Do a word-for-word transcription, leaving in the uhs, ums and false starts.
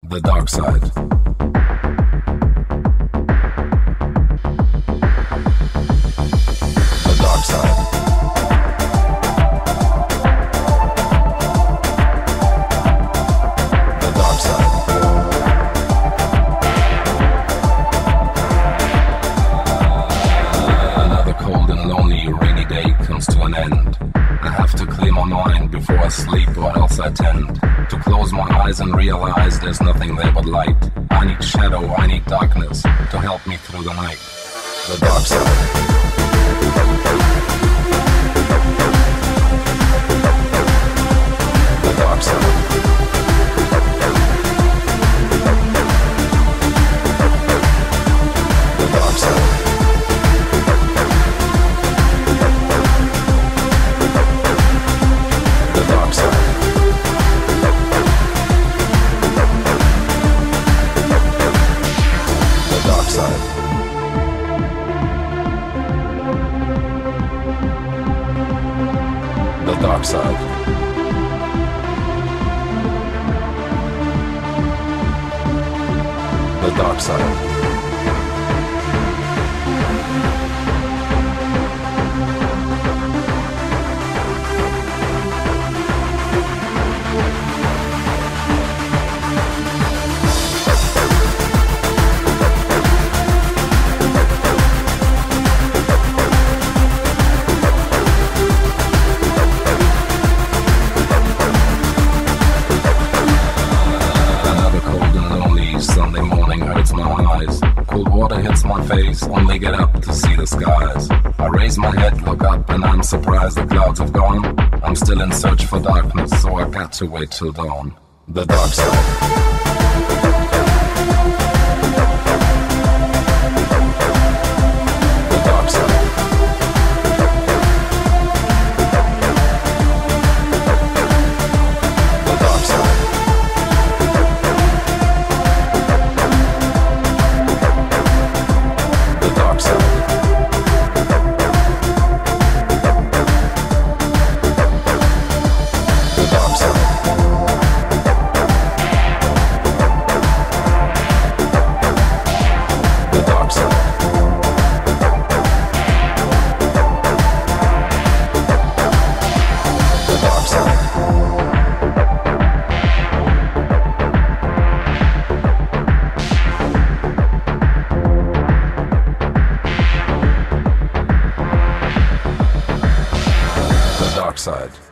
The dark side. The dark side. The dark side. Another cold and lonely rainy day comes to an end. I have to clear my mind before I sleep, or else I tend to close my eyes and realize there's nothing there but light. I need shadow, I need darkness to help me through the night. The dark side. The dark side. The dark side. The dark side. The dark side. The dark side. The dark side. Sunday morning hurts my eyes. Cold water hits my face, only get up to see the skies. I raise my head, look up, and I'm surprised the clouds have gone. I'm still in search for darkness, so I got to wait till dawn. The dark side. The dark side. The dark side. The dark side. The dark side. The dark side. The dark side. The dark side.